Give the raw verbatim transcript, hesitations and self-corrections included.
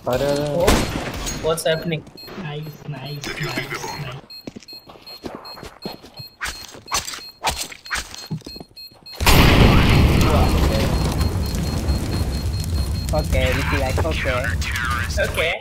Para... Oh, what's happening? Nice, nice, nice, nice. Okay, Ricky like okay. Okay.